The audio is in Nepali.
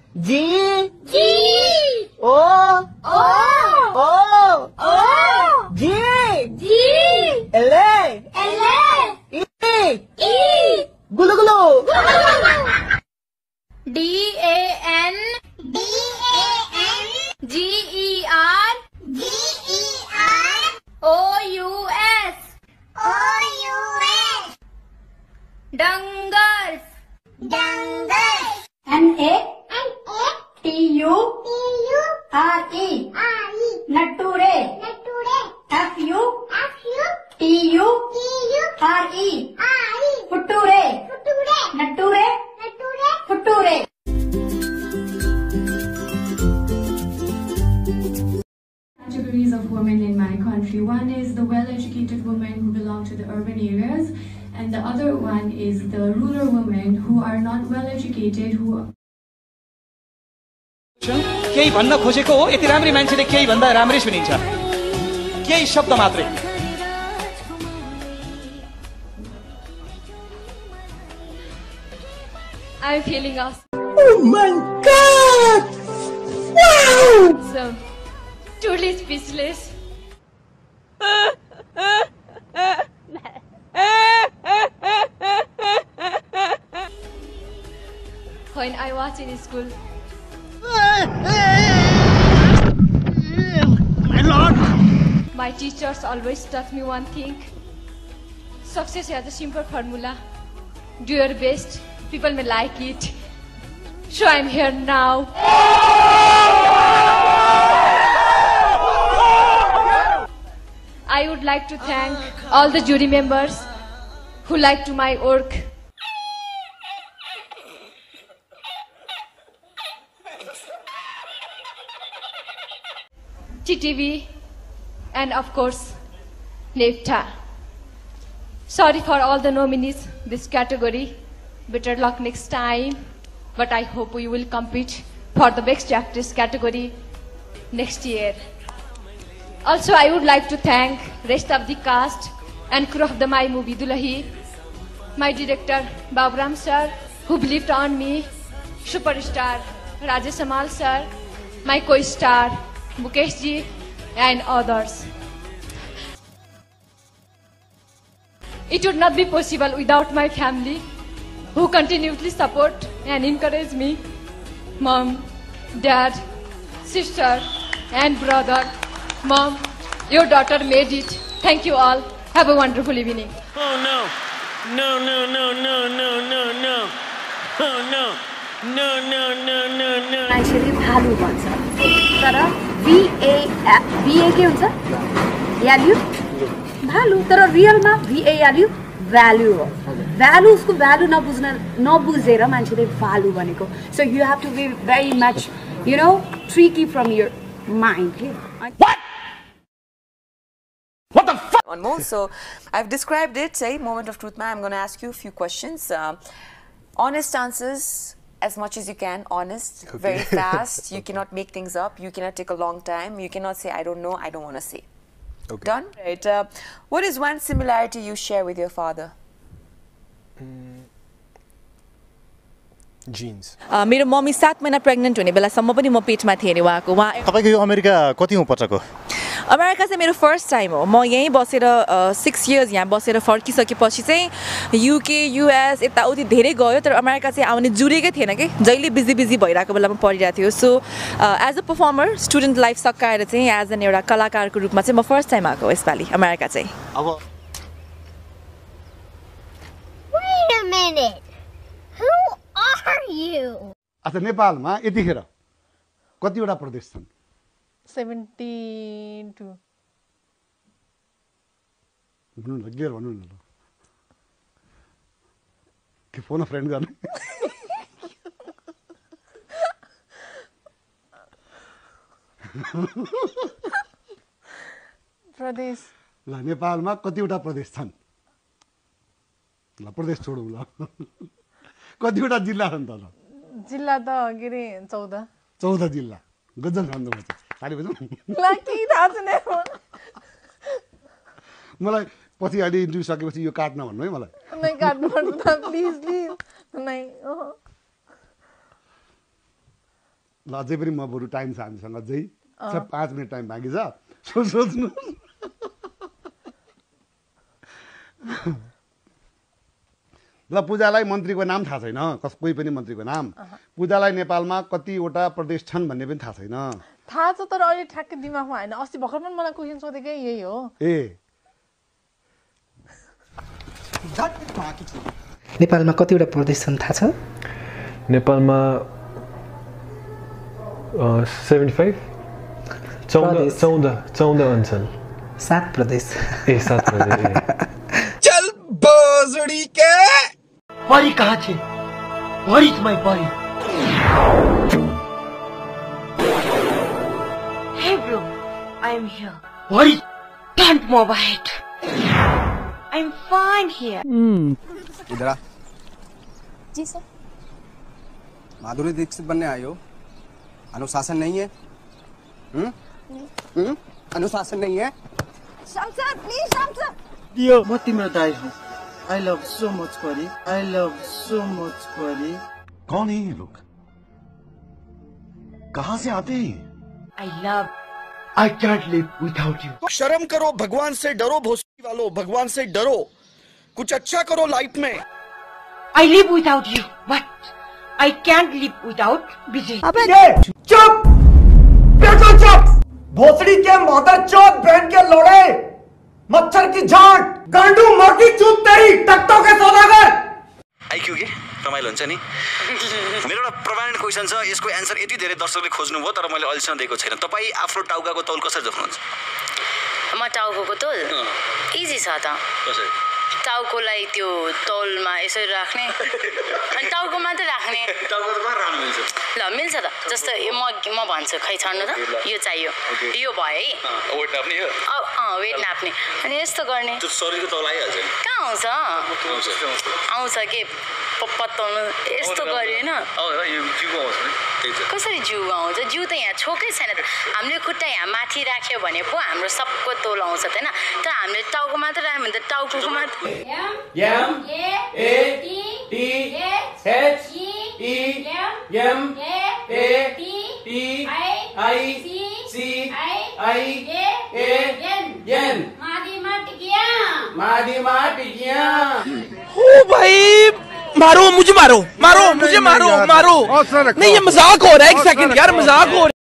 G. G. O. O. O. O. G. G. L. L. E. E. Gulu gulu. D A N. D A N. G E R. G E R. O U S. O U S. Dungers. Dungers. N A N A T U T U R E R E. Natture. Nature. F U F U T U T U R E R E. Futture. Future. Natture. Nature. Futture. Categories of women in my country. One is the well-educated women who belong to the urban areas, and the other one is the rural women who are not well-educated, who केही भन्न खोजेको हो यति राम्री मान्छेले केही भन्दा राम्रै सुनिन्छ केही शब्द मात्रै I'm feeling awesome. Oh my God! Wow! So, truly speechless. When I was in school, My Lord! my teachers always taught me one thing. Success has a simple formula. Do your best. People may like it. So I'm here now. I would like to thank all the jury members who liked my work. TTV and of course NEFTA. Sorry for all the nominees this category. Better luck next time. But I hope we will compete for the best actress category next year. Also, I would like to thank rest of the cast and crew of my movie Dulahi, my director Babram sir, who believed on me, superstar Rajesh Amal sir, my co-star Mukesh ji, and others. It would not be possible without my family, who continuously support and encourage me. Mom, dad, sister, and brother. Mom, your daughter made it. Thank you all. Have a wonderful evening. Oh no. No, no, no, no, no, no, no. Oh no. No, no, no, no, no. मान्छेले भालु भन्छ तर VA के हुन्छ भ्याल्यु भालु तर रियलमा VALU भ्याल्यु हो भ्यालु उसको भ्यालु नबुझेर मान्छेले भालु भनेको so you have to be very much tricky from your mind. What the fuck? One more. So I've described it. Say, moment of truth, ma'am. I'm going to ask you a few questions. Honest answers as much as you can. Honest, okay. Very fast. You cannot make things up. You cannot take a long time. You cannot say, I don't know, I don't want to say. Okay. Done? Right. What is one similarity you share with your father? Genes. मेरो मम्मी 7 महिना प्रेग्नेन्ट हुने बेलासम्म पनि म पेटमा थिएँ नि उहाँको तपाईको यो अमेरिका कतिौं पटक हो अमेरिका चाहिँ मेरो फर्स्ट टाइम हो म यही बसेर 6 इयर्स यहाँ बसेर फर्किसकेपछि चाहिँ युके युएस यताउति धेरै गयो तर अमेरिका चाहिँ आउने जुरेकै थिएन के जहिले बिजी भइरहेको बेलामा पढिरहेको थियो so as a performer student life सकाएर चाहिँ एज एन एउटा कलाकारको रूपमा चाहिँ म फर्स्ट टाइम आएको यसपालि अमेरिका चाहिँ अब Wait a minute. Who are you? अच्छा नेपालमा यतिखेर कतिवटा प्रदेश छन् 72 भन्नु न क्लियर भन्नु न ल के फोन फ्रेन्ड गर्ने प्रदेश ल नेपालमा कतिवटा प्रदेश छन् ल प्रदेश छोडौँ ल कतिवटा जिल्ला छन् त ल जिल्ला त के रे 14 जिल्ला गजल खानु पर्छ खाली बजौँ ल के थाहा छैन मलाई पछि अहिले इन्टरभ्यु सकेपछि यो काट्न भन्नु है मलाई नै काट्नु पर्छ त प्लिज नै ल अझै पनि म बरु टाइम छ हामीसँग अझै 5 मिनट टाइम बाँकी छ सोच्नु ल पूजालाई मन्त्रीको नाम थाहा छैन कोही पनि मन्त्रीको नाम पूजालाई नेपालमा कतिवटा प्रदेश छन् भन्ने पनि थाहा छैन थाहा छ तर अहिले ठ्याक्कै दिमागमा आएन अस्ति भर्खर पनि मलाई क्वेसन सोधेकै यही हो नेपालमा कतिवटा प्रदेश छन् थाहा छ नेपालमा 75 14 अञ्चल 7 प्रदेश 7 प्रदेश चल बोजड़ी के परी कहाँ छे Where is my body? Hey bro, I am here. What is? Don't move ahead. I'm fine here. इधर आ। जी सर। माधुरी दीक्षित बनने आई हो? अनुशासन नहीं है? अनुशासन नहीं है? Sham sir, please Sham sir. दियो म तिम्रो दाइ हो I love so much परी I love so much परी कौन है ये लोग कहाँ से आते हैं I love I can't live without you शर्म करो भगवान से डरो भोसड़ी वालों भगवान से डरो कुछ अच्छा करो लाइफ में I live without you but I can't live without Vijay चुप बिल्कुल चुप भोसड़ी के मदर चौथ बहन के लोड़े मच्छर की झाट गांडू माँ की चूत तेरी टट्टों के सौदागर आइक्यू के रमाइलो हुन्छ नि मेरो एउटा प्रमाणित क्वेसन छ यसको एन्सर यति धेरै दर्शकले खोज्नु भयो तर मैले अहिलेसम्म दिएको छैन तपाईँ आफ्नो टाउकाको तौल कसरी देख्नुहुन्छ म टाउको तौल इजी छ त कसरी टाउकोलाई त्यो तौलमा यसरी राख्ने अनि टाउको मात्रै राख्ने टाउको त कहाँ राख्नु मिल्छ ल मिल्छ त जस्तो म भन्छु खै छाड्नु त यो चाहियो यो भयो है वेट नाप्ने यो वेट नाप्ने अनि यस्तो गर्ने त्यो शरीरको तौल आइहाल्छ नि कहाँ आउँछ आउँछ के पत्ताउनु यस्तो गरे हैन यो जिउको आउँछ नि कसरी जिउको आउँछ जिउ त यहाँ छोकै छैन त हामीले खुट्टा यहाँ माथि राख्यो भने पो हाम्रो सबको तौल आउँछ हैन तर हामीले टाउको मात्र राख्यो भने त टाउकोको मात्र M A T H E M A T I C I A N मादिमाटिकिया ओ भाई मारो मुझे मारो नहीं ये मजाक हो रहा है एक सेकंड यार मजाक हो रहा है